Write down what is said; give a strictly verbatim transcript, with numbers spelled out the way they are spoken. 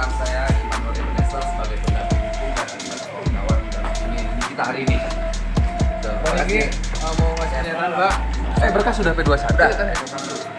perkenalkan saya Immanuel Ebenezer sebagai pendamping hukum dan terlibat kawan-kawan dalam ini kita hari ini. Bang Iki uh, mau ngasih pernyataan Mbak. Eh berkas sudah P dua puluh satu Udah. kan ya?